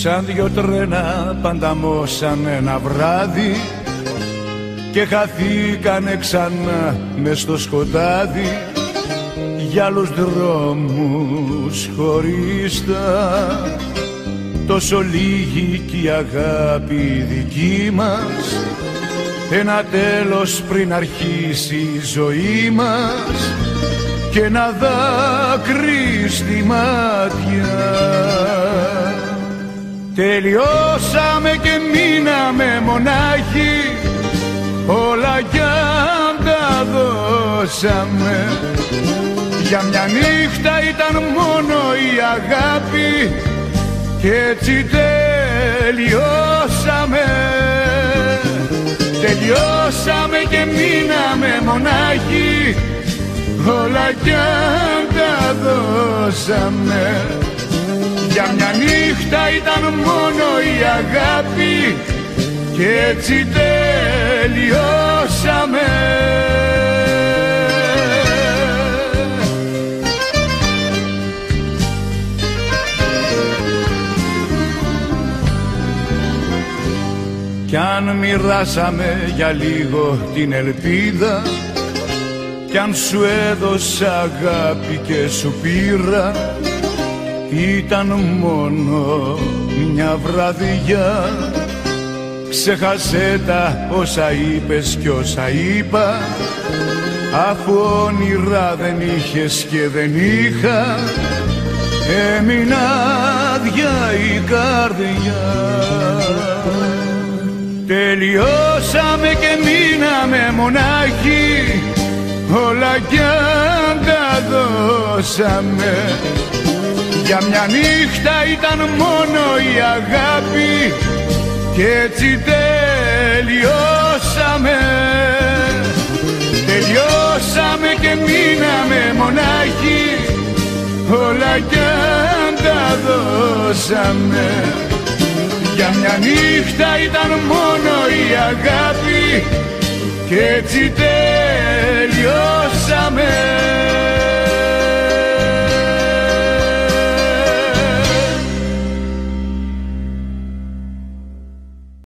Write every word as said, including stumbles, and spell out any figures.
Σαν δυο τρένα πανταμώσαν ένα βράδυ και χαθήκανε ξανά μες στο σκοτάδι για άλλους δρόμους χωρίστα. Τόσο λίγη κι η αγάπη δική μας, ένα τέλος πριν αρχίσει η ζωή μας και ένα δάκρυ στη μάτια. Τελειώσαμε και μείναμε μονάχοι, όλα κι αν τα δώσαμε. Για μια νύχτα ήταν μόνο η αγάπη κι έτσι τελειώσαμε. Τελειώσαμε και μείναμε μονάχοι, όλα κι αν τα δώσαμε. Για μια νύχτα ήταν μόνο η αγάπη κι έτσι τελειώσαμε. Κι αν μοιράσαμε για λίγο την ελπίδα, κι αν σου έδωσα αγάπη και σου πήρα, ήταν μόνο μια βραδιά. Ξέχασέ τα όσα είπες κι όσα είπα, αφού όνειρα δεν είχες και δεν είχα, έμεινα άδεια η καρδιά. Τελειώσαμε και μείναμε μονάχοι, όλα κι αν τα δώσαμε. Για μια νύχτα ήταν μόνο η αγάπη κι έτσι τελειώσαμε. Τελειώσαμε και μείναμε μονάχοι, όλα κι αν τα δώσαμε. Για μια νύχτα ήταν μόνο η αγάπη κι έτσι τελειώσαμε.